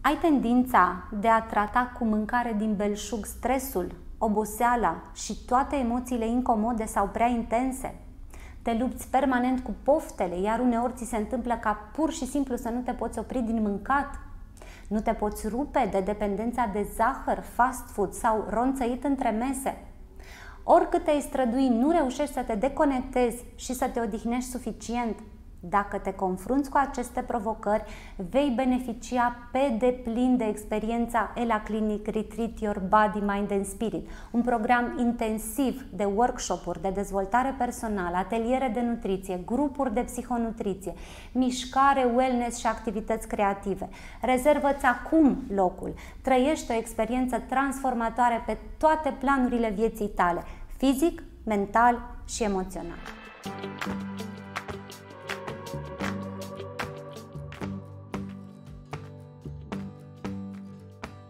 Ai tendința de a trata cu mâncare din belșug stresul, oboseala și toate emoțiile incomode sau prea intense? Te lupți permanent cu poftele, iar uneori ți se întâmplă ca pur și simplu să nu te poți opri din mâncat? Nu te poți rupe de dependența de zahăr, fast food sau ronțăit între mese? Oricât te-ai strădui, nu reușești să te deconectezi și să te odihnești suficient? Dacă te confrunți cu aceste provocări, vei beneficia pe deplin de experiența Ela Clinic Retreat Your Body, Mind and Spirit, un program intensiv de workshop-uri de dezvoltare personală, ateliere de nutriție, grupuri de psihonutriție, mișcare, wellness și activități creative. Rezervă-ți acum locul. Trăiește o experiență transformatoare pe toate planurile vieții tale, fizic, mental și emoțional.